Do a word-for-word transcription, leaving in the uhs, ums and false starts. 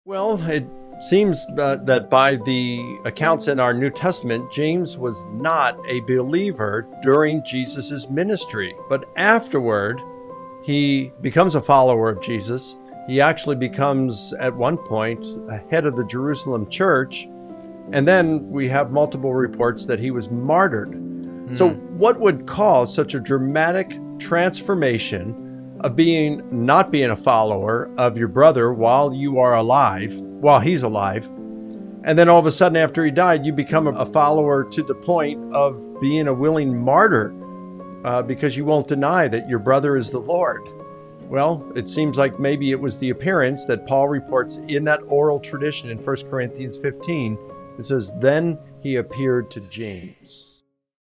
Well, it seems uh, that by the accounts in our New Testament, James was not a believer during Jesus's ministry. But afterward, he becomes a follower of Jesus. He actually becomes, at one point, a head of the Jerusalem church. And then we have multiple reports that he was martyred. Mm. So what would cause such a dramatic transformation of being not being a follower of your brother while you are alive, while he's alive, and then all of a sudden after he died, you become a follower to the point of being a willing martyr uh, because you won't deny that your brother is the Lord? Well, it seems like maybe it was the appearance that Paul reports in that oral tradition in First Corinthians fifteen. It says, then he appeared to James.